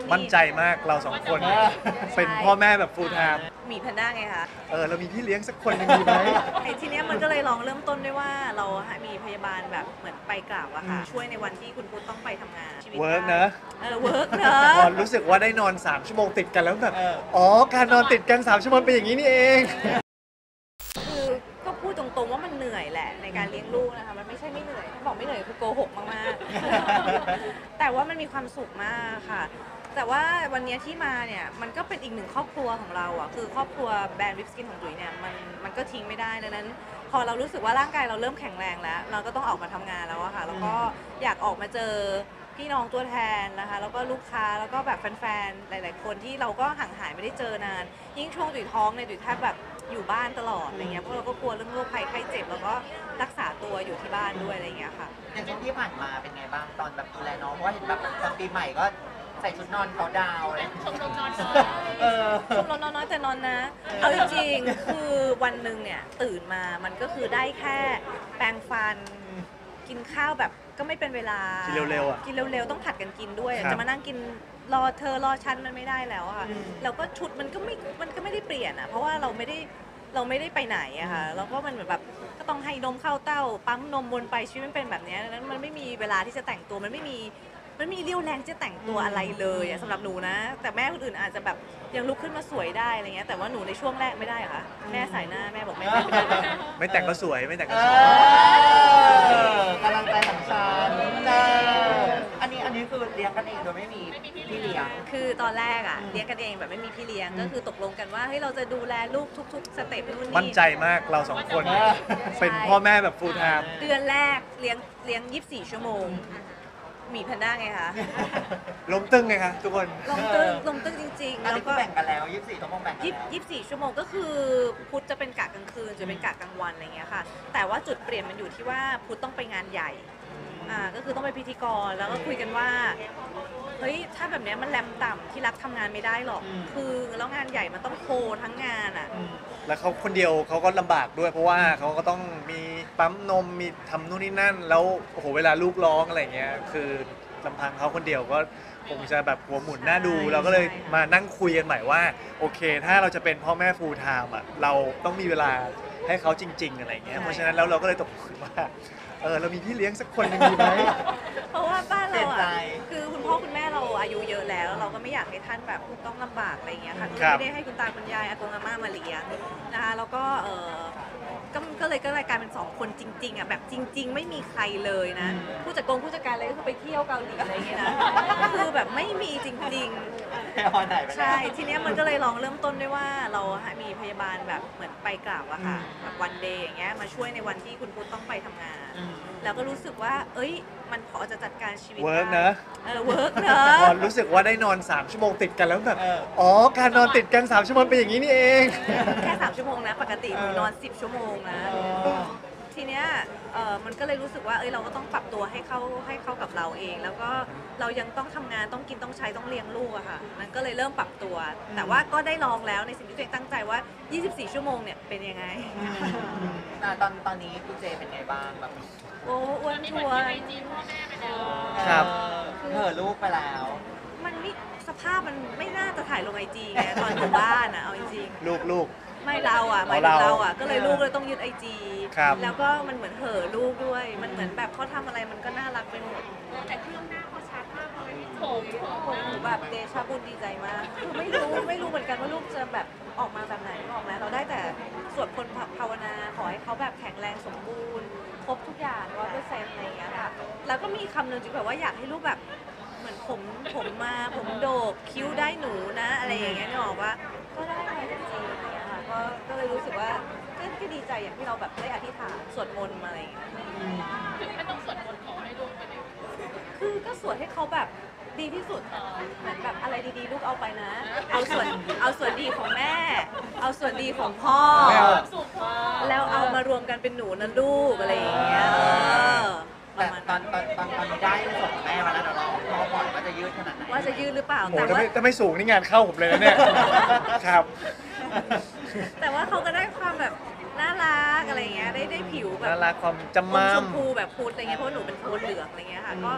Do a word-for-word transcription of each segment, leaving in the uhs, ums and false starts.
มั่นใจมากเราสองคนเป็นพ่อแม่แบบฟูลไทม์หมีแพนด้าไงคะเออเรามีพี่เลี้ยงสักคนหนึ่งดีไหมไอ้ทีเนี้ยมันก็เลยลองเริ่มต้นด้วยว่าเรามีพยาบาลแบบเหมือนไปกล่าวอะค่ะช่วยในวันที่คุณพุทธต้องไปทำงานเวิร์กนะเออเวิร์กเนอะพอรู้สึกว่าได้นอนสามชั่วโมงติดกันแล้วแบบอ๋อการนอนติดกันสามชั่วโมงเป็นอย่างนี้นี่เองคือก็พูดตรงๆว่ามันเหนื่อยแหละในการเลี้ยงลูกนะคะมันไม่ใช่ไม่เหนื่อยบอกไม่เหนื่อยคือโกหกมากๆแต่ว่ามันมีความสุขมากค่ะแต่ว่าวันนี้ที่มาเนี่ยมันก็เป็นอีกหนึ่งครอบครัวของเราอ่ะคือครอบครัวแบรนด์วิปสกินของจุ๋ยเนี่ยมันมันก็ทิ้งไม่ได้ดังนั้นพอเรารู้สึกว่าร่างกายเราเริ่มแข็งแรงแล้วเราก็ต้องออกมาทำงานแล้วอะค่ะแล้วก็อยากออกมาเจอพี่น้องตัวแทนนะคะแล้วก็ลูกค้าแล้วก็แบบแฟนๆหลายๆคนที่เราก็ห่างหายไม่ได้เจอนานยิ่งช่วงจุ๋ยท้องเนี่ยจุ๋ยแทบแบบอยู่บ้านตลอดอะไรเงี้ยเพราะเราก็กลัวเรื่องโรคภัยไข้เจ็บแล้วก็รักษาตัวอยู่ที่บ้านด้วยอะไรเงี้ยค่ะอย่างช่วงที่ผ่านมาเป็นไงบ้างตอนแบบดูแลน้องเพราะว่าเห็นแบบตอนปีใหม่ก็ใส่ชุดนอนเขาดาวเลยชมรมนอนชมรมนอนน้อยแต่นอนนะเอาจริงๆคือวันหนึ่งเนี่ยตื่นมามันก็คือได้แค่แปรงฟันกินข้าวแบบก็ไม่เป็นเวลากินเร็วๆอ่ะกินเร็วๆต้องผัดกันกินด้วยจะมานั่งกินรอเธอรอฉันมันไม่ได้แล้วค่ะแล้วก็ชุดมันก็ไม่มันก็ไม่ได้เปลี่ยนอ่ะเพราะว่าเราไม่ได้เราไม่ได้ไปไหนอะค่ะแล้วก็มันเหมือนแบบก็ต้องให้นมเข้าเต้าปั๊มนมวนไปชีวิตมันเป็นแบบนี้ดังนั้นมันไม่มีเวลาที่จะแต่งตัวมันไม่มีมันมีเรี่ยวแรงจะแต่งตัวอะไรเลยสำหรับหนูนะแต่แม่คนอื่นอาจจะแบบยังลุกขึ้นมาสวยได้อะไรเงี้ยแต่ว่าหนูในช่วงแรกไม่ได้ค่ะแม่สายหน้าแม่บอกไม่ได้ไม่แต่งก็สวยไม่แต่งก็สวยกำลังใจของฉันอันนี้อันนี้คือเลี้ยงกันเองโดยไม่มีพี่เลี้ยงคือตอนแรกอ่ะเลี้ยงกันเองแบบไม่มีพี่เลี้ยงก็คือตกลงกันว่าเฮ้ยเราจะดูแลลูกทุกๆสเต็ปนู่นนี่มั่นใจมากเราสองคนเป็นพ่อแม่แบบฟูลไทม์เดือนแรกเลี้ยงเลี้ยงยี่สิบสี่ชั่วโมงหมีแพนด้าไงคะล้มตึ้งไงคะทุกคนล้มตึ้งล้มตึ้งจริงๆแล้วก็แบ่งกันแล้วยี่สิบสี่ชั่วโมงแบ่งกันแล้วยี่สิบสี่ชั่วโมงก็คือพุธจะเป็นกะกลางคืนจะเป็นกะกลางวันอะไรเงี้ยค่ะแต่ว่าจุดเปลี่ยนมันอยู่ที่ว่าพุธต้องไปงานใหญ่อ่าก็คือต้องไปพิธีกรแล้วก็คุยกันว่าเฮ้ยถ้าแบบนี้มันแรมต่ำที่รักทำงานไม่ได้หรอกคือแล้วงานใหญ่มันต้องโคทั้งงานอ่ะแล้วเขาคนเดียวเขาก็ลำบากด้วยเพราะว่าเขาก็ต้องมีปั๊มนมมีทำนู่นนี่นั่นแล้วโอ้โหเวลาลูกร้องอะไรเงี้ยคือลำพังเขาคนเดียวก็คงจะแบบหัวหมุนหน้าดูเราก็เลยมานั่งคุยกันใหม่ว่าโอเคถ้าเราจะเป็นพ่อแม่ฟูลไทม์อ่ะเราต้องมีเวลาให้เขาจริงๆอะไรเงี้ยเพราะฉะนั้นแล้วเราก็เลยตกลงว่าเออเรามีพี่เลี้ยงสักคนหนึ่งดีไหมเพราะว่าบ้านเราอ่ะคือคุณพ่อคุณแม่เราอายุเยอะแล้วเราก็ไม่อยากให้ท่านแบบต้องลำบากอะไรเงี้ยค่ะไม่ได้ให้คุณตาคุณยายอากงอาม่ามาเลี้ยงนะคะแล้วก็เออก็เลยก็เลยกลายเป็นสองคนจริงๆอ่ะแบบจริงๆไม่มีใครเลยนะผู้จัดกงผู้จัดการอะไรก็คือไปเที่ยวเกาหลีอะไรเงี้ยนะคือแบบไม่มีจริงๆใช่ทีเนี้ยมันก็เลยลองเริ่มต้นด้วยว่าเรามีพยาบาลแบบเหมือนไปกล่าวอะค่ะแบบวันเดย์อย่างเงี้ยมาช่วยในวันที่คุณพุทธต้องไปทำงานแล้วก็รู้สึกว่าเอ้ยมันพอจะจัดการชีวิตเวิร์กนะเออเวิร์กเนอะพอรู้สึกว่าได้นอนสามชั่วโมงติดกันแล้วแบบอ๋อการนอนติดกันสามชั่วโมงเป็นอย่างนี้นี่เองแค่สามชั่วโมงนะปกติหนูนอนสิบชั่วโมงนะทีเนี้ยเออมันก็เลยรู้สึกว่าเอ้ยเราก็ต้องปรับตัวให้เข้าให้เข้ากับเราเองแล้วก็เรายังต้องทำงานต้องกินต้องใช้ต้องเลี้ยงลูกอะค่ะมันก็เลยเริ่มปรับตัวแต่ว่าก็ได้ลองแล้วในสิ่งที่ตัวเองตั้งใจว่ายี่สิบสี่ชั่วโมงเนี่ยเป็นยังไงตอนตอนนี้พี่เจเป็นไงบ้างแบบโอ้อ้วนท้วนครับเธอลูกไปแล้วมันไม่สภาพมันไม่น่าจะถ่ายลงไอจีไงตอนอยู่บ้านอะเอาจริงลูกลูกไม่เราอ่ะหมายถึงเราอ่ะก็เลยลูกเลยต้องยึดไอจีแล้วก็มันเหมือนเห่อลูกด้วยมันเหมือนแบบเขาทำอะไรมันก็น่ารักไปหมดแต่เครื่องหน้าเขาชัดมากเลยโฉมผมหนูแบบเดชาบุญดีใจมากคือไม่รู้ไม่รู้เหมือนกันว่าลูกจะแบบออกมาแบบไหนออกมาเราได้แต่สวดคนภาวนาขอให้เขาแบบแข็งแรงสมบูรณ์ครบทุกอย่างร้อยเปอร์เซ็นต์อะไรอย่างเงี้ยค่ะแล้วก็มีคำหนึ่งจุ๊บแบบว่าอยากให้ลูกแบบเหมือนผมผมมาผมโดกคิ้วได้หนูนะอะไรอย่างเงี้ยนี่บอกว่าก็ได้จริงๆก็ก็เลยรู้สึกว่าก็ดีใจอย่างที่เราแบบได้อธิษฐานสวดมนต์มาอะไรอย่างเงี้ยถึงไม่ต้องสวดมนต์ขอให้ลูกไปเลยคือก็สวดให้เขาแบบดีที่สุดเหมือนแบบอะไรดีๆลูกเอาไปนะเอาส่วนเอาส่วนดีของแม่เอาส่วนดีของพ่อแล้วเอามารวมกันเป็นหนูนะลูกอะไรอย่างเงี้ยแต่ตอนตอนตอนตอนนี้ได้ส่งแม่มาแล้วเดี๋ยวเราพอก่อนว่าจะยืดขนาดไหนว่าจะยืดหรือเปล่าแต่ว่าถ้าไม่สูงนี่งานเข้าผมเลยนะเนี่ยครับแต่ว่าเขาก็ได้ความแบบน่ารักอะไรเงี้ยได้ได้ผิวแบบน่ารักความจำมั่มชมพูแบบพุดอะไรเงี้ยเพราะหนูเป็นโทนเหลืองอะไรเงี้ยค่ะก็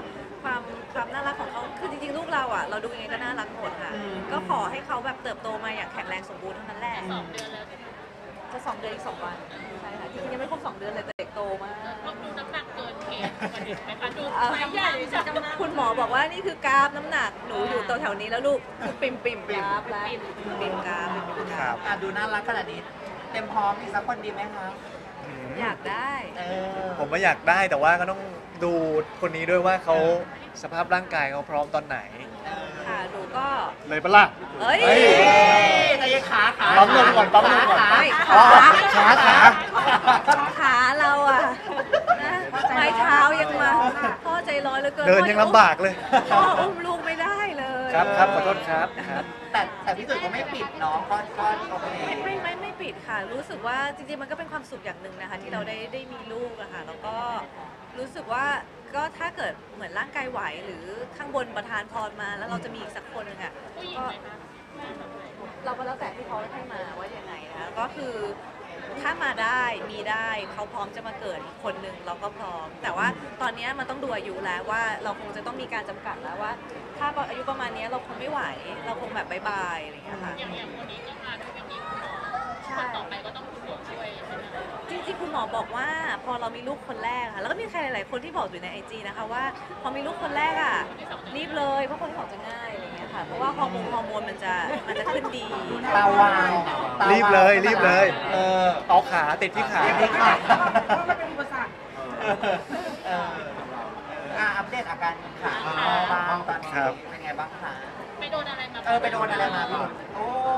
ความความน่ารักของเขาคือจริงๆลูกเราอ่ะเราดูยังไงก็น่ารักหมดค่ะ ก็ขอให้เขาแบบเติบโตมาอย่างแข็งแรงสมบูรณ์เท่านั้นแหละสองเดือนแล้วจะสองเดือนอีกสองวันใช่ค่ะจริงๆยังไม่ครบสองเดือนเลยแต่เด็กโตมากก็ดูน้ำหนักเกินเกณฑ์วันนี้ไหมคะดูเอาไซส์ใหญ่จังคุณหมอบอกว่านี่คือกราฟน้ำหนักหนูอยู่ตัวแถวนี้แล้วลูกคือปิ่มปิ่มกราฟแล้วปิ่มกราฟปิ่มกครัราบฟอ่ะดูน่ารักขนาดนี้ เต็มพร้อมอีกสักคนดีไหมคะอืมอยากได้เออผมไม่อยากได้แต่ว่าก็ต้องดูคนนี้ด้วยว่าเขาสภาพร่างกายเขาพร้อมตอนไหนค่ะหนูก็เลยปะล่ะเอ้ยเฮ้ยใจเย็นขาขาปั๊มนมก่อนปั๊มนมก่อนขาไม่ขาขาขาขาเราอะนะไม้เท้ายังมาพ่อใจร้อยเหลือเกินเดินยังลำบากเลยพ่ออุ้มลูกไม่ได้เลยครับครับขอโทษครับครับแต่แต่พี่จุ๋ยก็ไม่ปิดเน้องก็ก็โอเคไม่ไม่ไม่ปิดค่ะ รู้สึกว่าจริงๆมันก็เป็นความสุขอย่างหนึ่งนะคะ ที่เราได้ได้มีลูกอะค่ะแล้วก็รู้สึกว่าก็ถ้าเกิดเหมือนร่างกายไหวหรือข้างบนประทานพรมา แล้วเราจะมีอีกสักคนหนึงอะผู้หญิงก็ไหมคะแม่แบบไหนเราก็แล้วแต่ที่เขาให้มาว่ายังไงนะคะก็คือถ้ามาได้มีได้เขาพร้อมจะมาเกิดอีกคนนึงเราก็พร้อม แต่ว่าตอนนี้มันต้องดูอายุแล้วว่าเราคงจะต้องมีการจำกัดแล้วว่า ถ้าอายุประมาณนี้เราคงไม่ไหว เราคงแบบบายๆอะไรอย่างเงี้ยค่ะอย่างอย่างคนนี้ก็มาด้วยเป็นทีมคุณหมอใช่คนต่อไปก็ต้องคุณหมอช่วยใช่ไหมคะจริงๆคุณหมอบอกว่าพอเรามีลูกคนแรกค่ะแล้วก็มีใครหลายๆคนที่บอกอยู่ในไอจีนะคะว่าพอมีลูกคนแรกอ่ะรีบเลยเพราะคนที่สองจะง่ายอะไรอย่างเงี้ยค่ะเพราะว่าฮอร์โมนฮอร์โมนมันจะมันจะขึ้นดีตาวาวตาวาวรีบเลยรีบเลยเออเอาขาติดที่ขาเรียบร้อยค่ะมันเป็นอุปสรรคเอออ่ะอัปเดตอาการขาบ้างตอนนี้เป็นไงบ้างคะไปโดนอะไรมาเออไปโดนอะไรมาพี่โอ้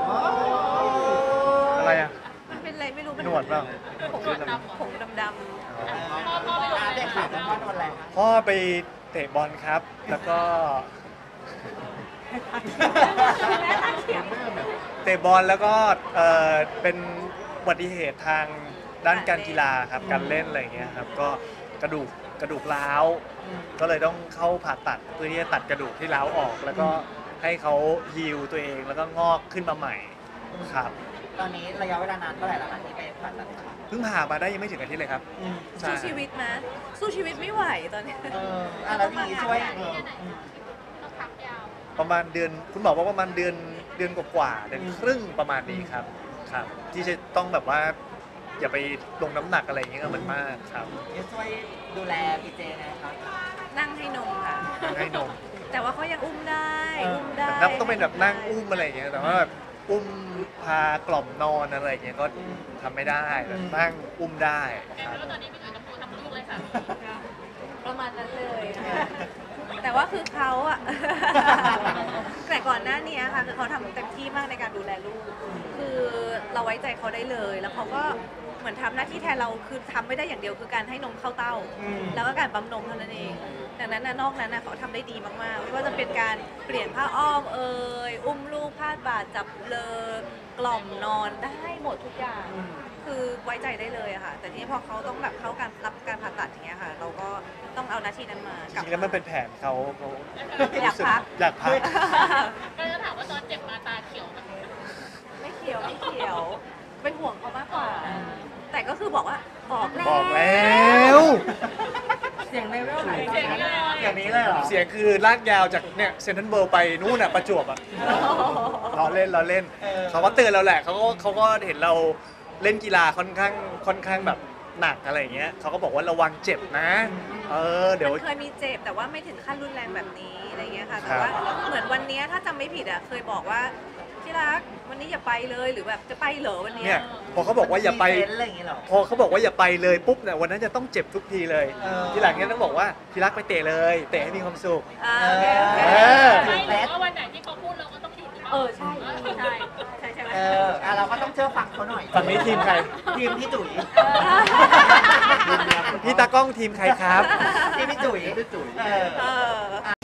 อะไรอ่ะมันเป็นอะไรไม่รู้มันหนวดเปล่าผงดำๆผงดำพ่อพ่อไปโดนอัอะปไรเดตมาขาคุณพ่อโดนอะไรคะพ่อไปเตะบอลครับ แล้วก็เตะบอลแล้วก็เอ่อเป็นอุบัติเหตุทางด้านการกีฬาครับการเล่นอะไรอย่างเงี้ยครับก็กระดูกกระดูกร้าว ก็เลยต้องเข้าผ่าตัดเพื่อที่จะตัดกระดูกที่ร้าวออก แล้วก็ให้เขาฮีลตัวเองแล้วก็งอกขึ้นมาใหม่ครับตอนนี้ระยะเวลานานเท่าไหร่แล้วคะที่ไปผ่าตัดขาเพิ่งผ่ามาได้ยังไม่ถึงอาทิตย์เลยครับๆสู้ชีวิตนะ สู้ชีวิตไม่ไหวตอนนี้เอออ่ะแล้วดีช่วยเออต้องพักยาวประมาณเดือนคุณหมอบอกว่าประมาณเดือนเดือนกว่าๆเดือนครึ่งประมาณนี้ครับครับ ที่จะต้องแบบว่า อย่าไปลงน้ำหนักอะไรอย่างเงี้ยกับมันมากครับจะช่วยดูแลพี่เจไงครับนั่งให้นมค่ะให้นมแต่ว่าเขายังอุ้มได้อุ้มได้นับต้องเป็นแบบนั่งอุ้มอะไรอย่างเงี้ยแต่ว่าแบบอุ้มพากล่อมนอนอะไรอย่างเงี้ยก็ทำไม่ได้แต่นั่งอุ้มได้แกครับไม่รู้ตอนนี้พี่จุ๋ยต้องดูทำลูกเลยค่ะประมาณนั้นเลยนะคะแต่ว่าคือเขาอะ แต่ก่อนหน้านี้ค่ะคือเขาทำเต็มที่มากในการดูแลลูก คือเราไว้ใจเขาได้เลย แล้วเขาก็เหมือนทำหน้าที่แทนเราคือทำไม่ได้อย่างเดียวคือการให้นมเข้าเต้าอืมแล้วก็การปั๊มนมเท่านั้นเอง ดังนั้นนะนอกนั้นนะเขาทำได้ดีมากๆไม่ว่าจะเป็นการเปลี่ยนผ้าอ้อมเอ่ยอุ้มลูกพาดบ่าจับเลอกล่อมนอนได้หมดทุกอย่าง คือไว้ใจได้เลยอะค่ะ แต่ทีนี้พอเขาต้องแบบเข้าการรับการผ่าตัดอย่างเงี้ยค่ะ เราก็ต้องเอาหน้าที่นั้นมาจริงๆแล้วมันเป็นแผนเขาเขาอยากพักอยากพักก็จะถามว่าตอนเจ็บมาตาเขียวไหมไม่เขียวไม่เขียว เป็นห่วงเขามากกว่า แต่ก็คือบอกว่าบอกแล้วบอกแล้วเสียงเลเวลไหนเสียงนี้เลยเสียงนี้เลยเหรอเสียงคือลากยาวจากเนี่ยเซนทรัลเวิลด์ไปนู่นน่ะประจวบอ่ะเราเล่นเราเล่นเออเขาก็เตือนเราแหละเขาก็เขาก็เห็นเราเล่นกีฬาค่อนข้างค่อนข้างแบบหนักอะไรอย่างเงี้ยเขาก็บอกว่าระวังเจ็บนะ เออเดี๋ยวมันเคยมีเจ็บแต่ว่าไม่ถึงขั้นรุนแรงแบบนี้อะไรเงี้ยค่ะครัแต่บว่าเหมือนวันเนี้ยถ้าจำไม่ผิดอ่ะเคยบอกว่าที่รักวันนี้อย่าไปเลยหรือแบบจะไปเหรอวันเนี้เนี่ย ยพอเขาบอกว่าอย่าไปมีเซนส์อะไรอย่างเงี้ยเหรอพอเขาบอกว่าอย่าไปเลยปุ๊บเนี่ยวันนั้นจะต้องเจ็บทุกทีเลยเออทีหลังเนี่ยต้องบอกว่าพี่รักไปเตะเลย เตะให้มีความสุขอ่าโอเคโอเคเออไม่หรือว่าวันไหนที่เขาพูดเราก็ต้องหยุดหรือเปล่าเออใช่ใช่ใช่ใช่ไหมเอออ่ะเราก็ต้องเชื่อฟังเขาหน่อยฝั่งนี้ทีมใครทีมพี่จุ๋ยพี่ตากล้องทีมใครครับทีมพี่จุ๋ยพี่จุ๋ยเออเอออ่ะ